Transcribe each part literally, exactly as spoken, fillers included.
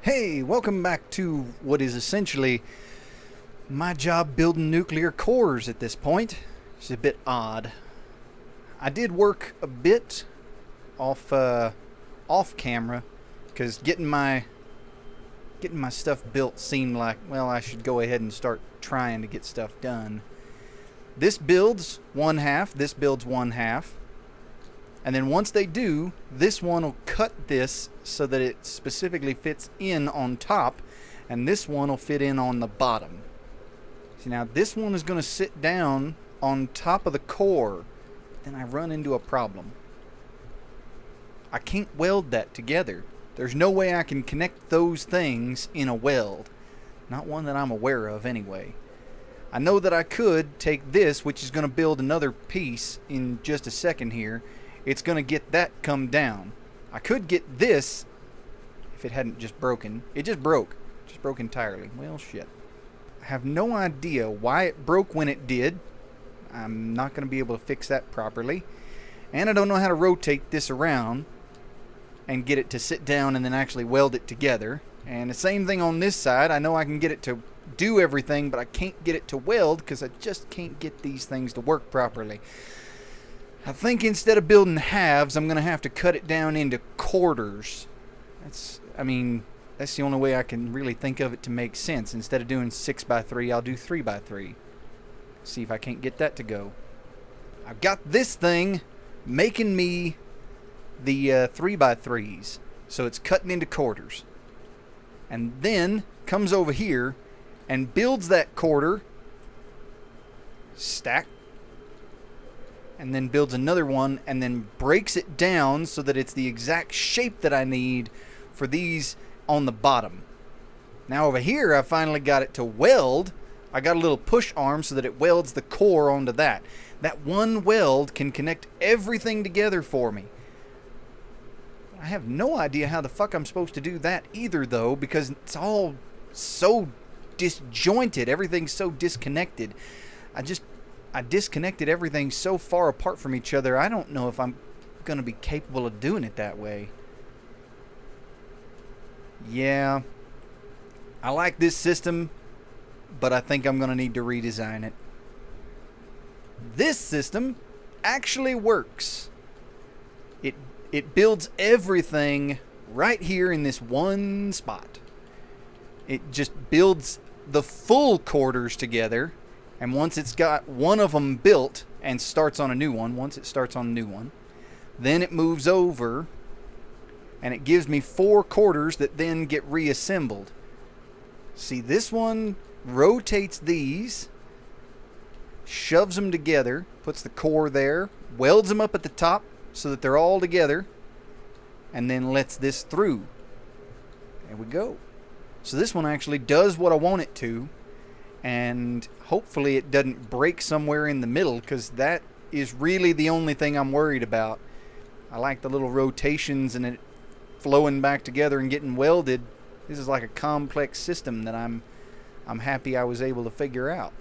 Hey, welcome back to what is essentially my job building nuclear cores at this point. It's a bit odd. I did work a bit off uh, off camera because getting my getting my stuff built seemed like, well, I should go ahead and start trying to get stuff done. This builds one half, this builds one half. And then once they do, this one will cut this so that it specifically fits in on top, and this one will fit in on the bottom. See, now this one is going to sit down on top of the core. Then I run into a problem. I can't weld that together. There's no way I can connect those things in a weld. Not one that I'm aware of anyway. I know that I could take this, which is going to build another piece in just a second here. It's going to get that come down. I could get this if it hadn't just broken. It just broke. Just broke entirely. Well, shit. I have no idea why it broke when it did. I'm not going to be able to fix that properly. And I don't know how to rotate this around and get it to sit down and then actually weld it together. And the same thing on this side. I know I can get it to do everything, but I can't get it to weld because I just can't get these things to work properly. I think instead of building halves, I'm going to have to cut it down into quarters. That's, I mean, that's the only way I can really think of it to make sense. Instead of doing six by three, I'll do three by three. See if I can't get that to go. I've got this thing making me the uh, three by threes. So it's cutting into quarters. And then comes over here and builds that quarter. Stack. And then builds another one and then breaks it down so that it's the exact shape that I need for these on the bottom. Now over here I finally got it to weld. I got a little push arm so that it welds the core onto that. That one weld can connect everything together for me. I have no idea how the fuck I'm supposed to do that either though, because it's all so disjointed. Everything's so disconnected. I just I disconnected everything so far apart from each other, I don't know if I'm going to be capable of doing it that way. Yeah, I like this system, but I think I'm going to need to redesign it. This system actually works. It, it builds everything right here in this one spot. It just builds the full quarters together. And once it's got one of them built and starts on a new one, once it starts on a new one, then it moves over and it gives me four quarters that then get reassembled. See, this one rotates these, shoves them together, puts the core there, welds them up at the top so that they're all together, and then lets this through. There we go. So this one actually does what I want it to. And hopefully it doesn't break somewhere in the middle, because that is really the only thing I'm worried about. I like the little rotations and it flowing back together and getting welded. This is like a complex system that I'm I'm happy I was able to figure out.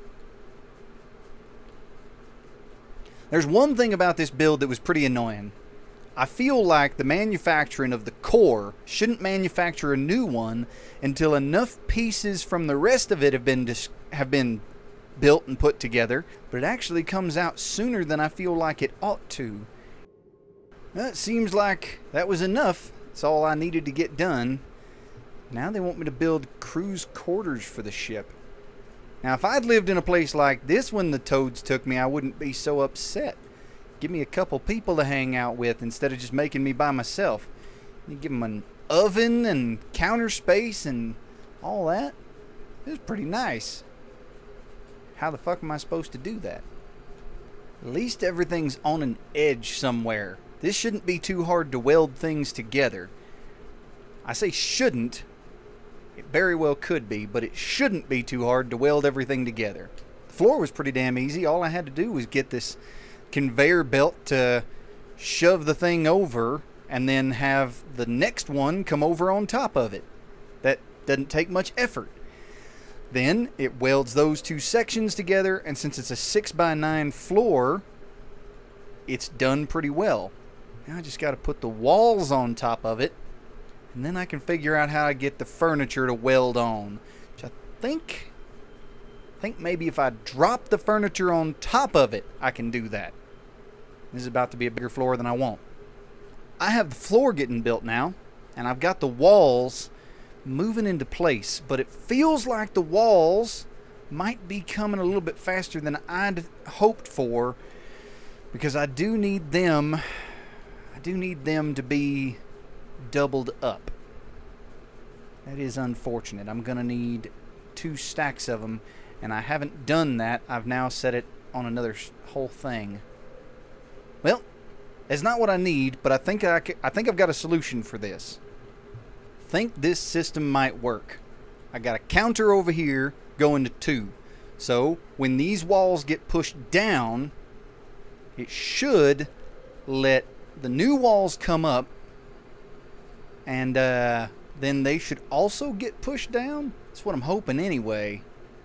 There's one thing about this build that was pretty annoying. I feel like the manufacturing of the core shouldn't manufacture a new one until enough pieces from the rest of it have been dis have been built and put together, but it actually comes out sooner than I feel like it ought to. Well, it seems like that was enough. That's all I needed to get done. Now they want me to build cruise quarters for the ship. Now if I'd lived in a place like this when the Toads took me, I wouldn't be so upset. Give me a couple people to hang out with instead of just making me by myself. You give them an oven and counter space and all that. It was pretty nice. How the fuck am I supposed to do that? At least everything's on an edge somewhere. This shouldn't be too hard to weld things together. I say shouldn't. It very well could be, but it shouldn't be too hard to weld everything together. The floor was pretty damn easy. All I had to do was get this conveyor belt to shove the thing over and then have the next one come over on top of it. That doesn't take much effort. Then it welds those two sections together, and since it's a six by nine floor, it's done pretty well. Now I just got to put the walls on top of it And then I can figure out how to get the furniture to weld on. Which I think... I think maybe if I drop the furniture on top of it, I can do that. This is about to be a bigger floor than I want. I have the floor getting built now, and I've got the walls moving into place, but it feels like the walls might be coming a little bit faster than I'd hoped for, because I do need them I do need them to be doubled up. That is unfortunate. I'm gonna need two stacks of them, and I haven't done that. I've now set it on another whole thing. Well, it's not what I need, but I think I, I think I've got a solution for this. Think this system might work. I got a counter over here going to two. So when these walls get pushed down, it should let the new walls come up, and uh, then they should also get pushed down. That's what I'm hoping anyway.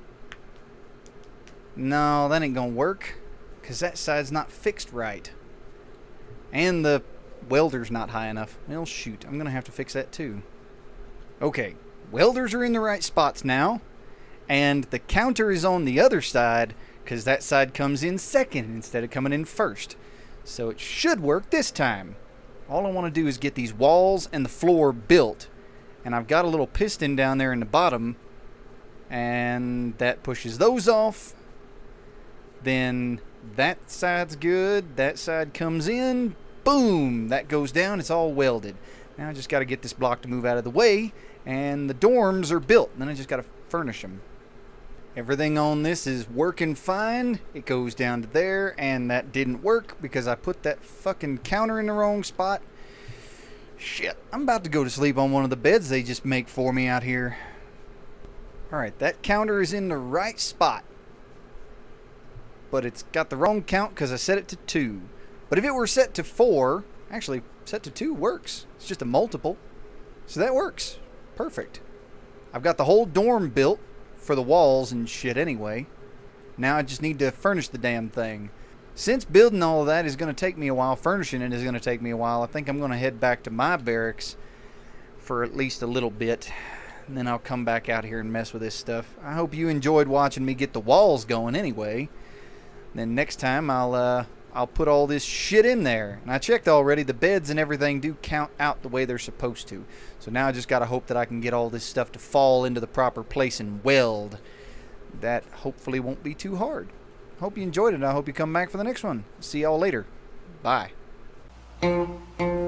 No, that ain't gonna work, because that side's not fixed right. And the welder's not high enough. Well, shoot, I'm gonna have to fix that too. Okay, welders are in the right spots now, and the counter is on the other side, because that side comes in second instead of coming in first. So it should work this time. All I want to do is get these walls and the floor built, and I've got a little piston down there in the bottom, and that pushes those off. Then that side's good, that side comes in, boom, that goes down, it's all welded. Now I just got to get this block to move out of the way, and the dorms are built. Then I just got to furnish them. Everything on this is working fine. It goes down to there, and that didn't work because I put that fucking counter in the wrong spot. Shit, I'm about to go to sleep on one of the beds they just make for me out here. Alright, that counter is in the right spot, but it's got the wrong count because I set it to two. But if it were set to four, actually set to two works. It's just a multiple. So that works. Perfect. I've got the whole dorm built for the walls and shit anyway. Now I just need to furnish the damn thing. Since building all of that is going to take me a while, furnishing it is going to take me a while, I think I'm going to head back to my barracks for at least a little bit. And then I'll come back out here and mess with this stuff. I hope you enjoyed watching me get the walls going anyway. Then next time I'll uh, I'll put all this shit in there. And I checked already, the beds and everything do count out the way they're supposed to. So now I just gotta hope that I can get all this stuff to fall into the proper place and weld. That hopefully won't be too hard. Hope you enjoyed it, and I hope you come back for the next one. See y'all later. Bye.